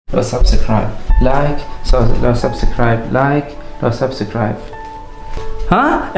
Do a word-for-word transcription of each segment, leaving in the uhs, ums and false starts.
لو سبسكرايب لايك لو سبسكرايب لايك لو سبسكرايب. ها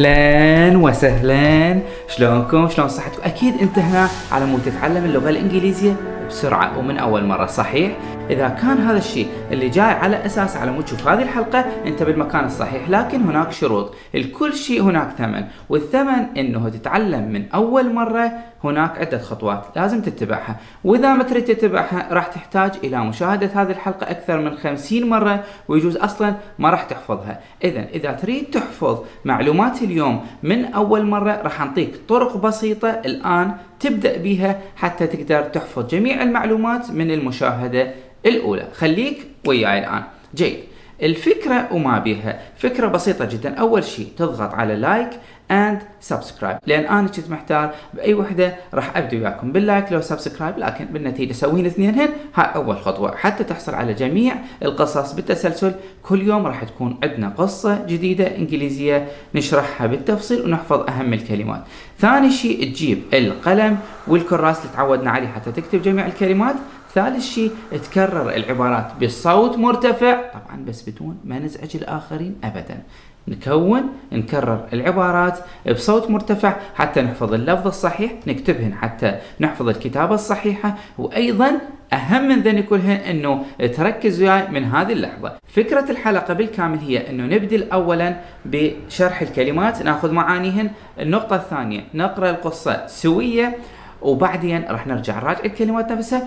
اهلا وسهلا، شلونكم؟ شلون صحتكم؟ اكيد انت هنا على مود تتعلم اللغه الانجليزيه بسرعه ومن اول مره، صحيح؟ اذا كان هذا الشيء اللي جاي على اساس على مود تشوف هذه الحلقه انت بالمكان الصحيح، لكن هناك شروط، لكل شيء هناك ثمن، والثمن انه تتعلم من اول مره. هناك عده خطوات لازم تتبعها، واذا ما تريد تتبعها راح تحتاج الى مشاهده هذه الحلقه اكثر من خمسين مره، ويجوز اصلا ما راح تحفظها. اذا اذا تريد تحفظ معلومات اليوم من اول مره راح نعطيك طرق بسيطه الان تبدا بها حتى تقدر تحفظ جميع المعلومات من المشاهده الاولى. خليك وياي الان. جيد، الفكره وما بيها فكره بسيطه جدا. اول شيء تضغط على لايك اند سبسكرايب، لان انا كنت محتار باي وحده راح ابدا وياكم باللايك لو سبسكرايب، لكن بالنتيجه سوين اثنينهن. هاي اول خطوه حتى تحصل على جميع القصص بالتسلسل. كل يوم راح تكون عندنا قصه جديده انجليزيه نشرحها بالتفصيل ونحفظ اهم الكلمات. ثاني شيء تجيب القلم والكراس اللي تعودنا عليه حتى تكتب جميع الكلمات. ثالث شيء تكرر العبارات بصوت مرتفع، طبعا بس بدون ما نزعج الآخرين أبدا. نكون نكرر العبارات بصوت مرتفع حتى نحفظ اللفظ الصحيح، نكتبهن حتى نحفظ الكتابة الصحيحة، وأيضا أهم من ذن كلهن أنه تركز وياي من هذه اللحظة. فكرة الحلقة بالكامل هي أنه نبدأ أولا بشرح الكلمات، ناخذ معانيهن. النقطة الثانية نقرأ القصة سوية، وبعدين راح نرجع نراجع الكلمات نفسها.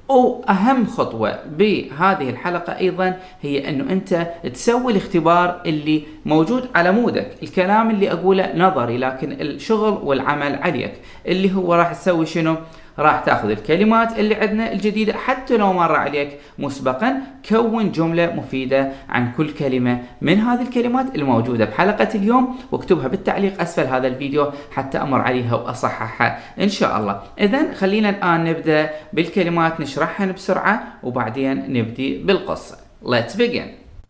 وأهم خطوة بهذه الحلقة أيضا هي أنه أنت تسوي الاختبار اللي موجود على مودك. الكلام اللي أقوله نظري، لكن الشغل والعمل عليك، اللي هو راح تسوي شنو؟ راح تاخذ الكلمات اللي عندنا الجديدة حتى لو مر عليك مسبقا، كون جملة مفيدة عن كل كلمة من هذه الكلمات الموجودة بحلقة اليوم، واكتبها بالتعليق أسفل هذا الفيديو حتى أمر عليها وأصححها إن شاء الله. إذن خلينا الآن نبدأ بالكلمات نشرحها بسرعة وبعدين نبدي بالقصة. Let's begin.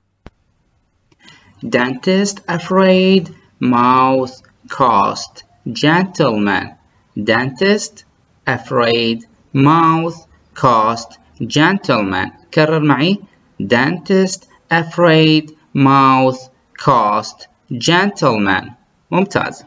Dentist afraid, mouth cost, gentleman. Dentist afraid, mouth cost, gentleman. كرر معي. Dentist afraid, mouth cost, gentleman. ممتاز.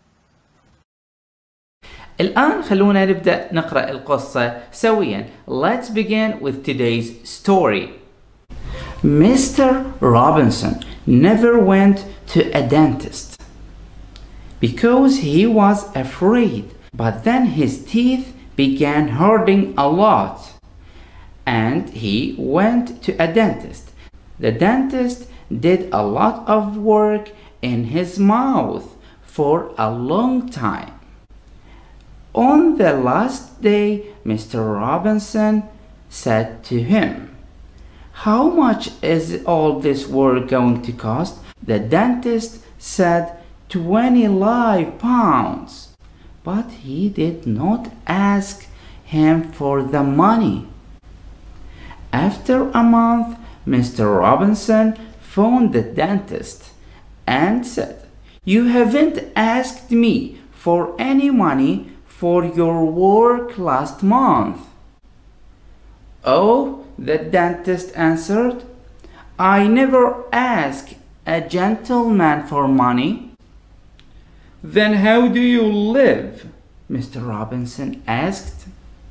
الآن خلونا نبدأ نقرأ القصة سويا. Let's begin with today's story. Mister Robinson never went to a dentist because he was afraid. But then his teeth began hurting a lot, and he went to a dentist. The dentist did a lot of work in his mouth for a long time. On the last day, Mister Robinson said to him, "How much is all this work going to cost?" The dentist said, twenty live pounds. But he did not ask him for the money. After a month, Mister Robinson phoned the dentist and said, "You haven't asked me for any money for your work last month." "Oh," the dentist answered, "I never ask a gentleman for money." "Then how do you live?" Mister Robinson asked.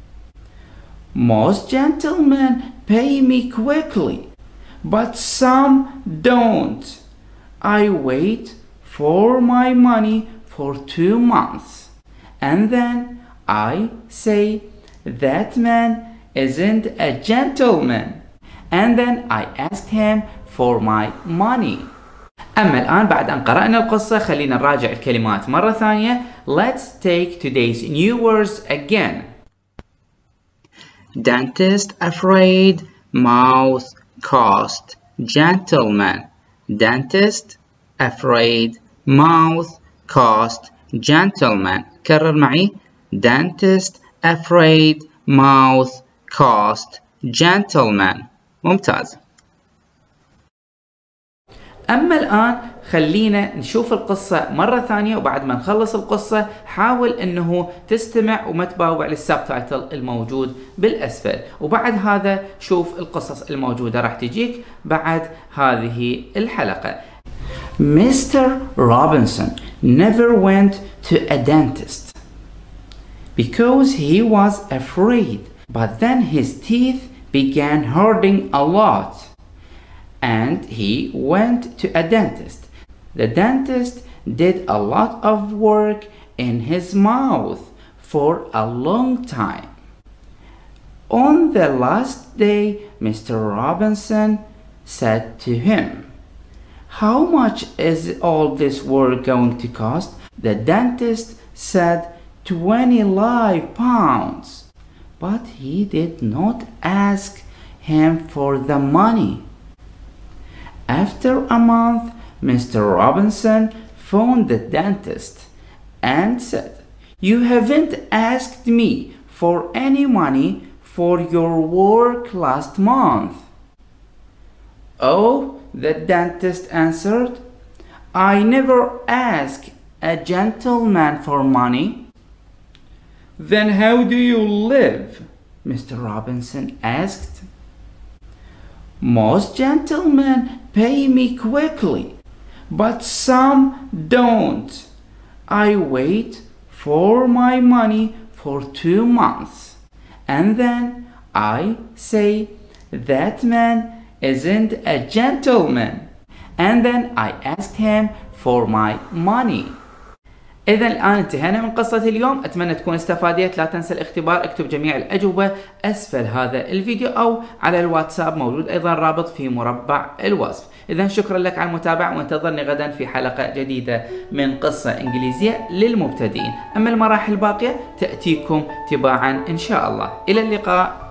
"Most gentlemen pay me quickly, but some don't. I wait for my money for two months, and then I say, 'That man isn't a gentleman,' and then I ask him for my money." أما الآن بعد أن قرأنا القصة خلينا نراجع الكلمات مرة ثانية. Let's take today's new words again. Dentist afraid, mouth cost, gentleman. Dentist afraid, mouth cost, gentleman. كرر معي. Dentist afraid, mouth cost, gentleman. ممتاز. أما الآن خلينا نشوف القصة مرة ثانية، وبعد ما نخلص القصة حاول أنه تستمع وما تباوع للسبتايتل الموجود بالأسفل، وبعد هذا شوف القصص الموجودة راح تجيك بعد هذه الحلقة. Mister Robinson never went to a dentist because he was afraid, but then his teeth began hurting a lot and he went to a dentist. The dentist did a lot of work in his mouth for a long time. On the last day, Mister Robinson said to him, "How much is all this work going to cost?" The dentist said, twenty live pounds. But he did not ask him for the money. After a month, Mister Robinson phoned the dentist and said, "You haven't asked me for any money for your work last month." "Oh," the dentist answered, "I never ask a gentleman for money." "Then how do you live?" Mister Robinson asked. "Most gentlemen pay me quickly, but some don't. I wait for my money for two months, and then I say, 'That man isn't a gentleman,' and then I ask him for my money." إذا الآن انتهينا من قصة اليوم، أتمنى تكون استفاديت. لا تنسى الاختبار، اكتب جميع الأجوبة أسفل هذا الفيديو أو على الواتساب، موجود أيضا رابط في مربع الوصف. إذا شكرا لك على المتابعة، وانتظرني غدا في حلقة جديدة من قصة إنجليزية للمبتدئين. أما المراحل الباقية تأتيكم تباعا إن شاء الله. إلى اللقاء.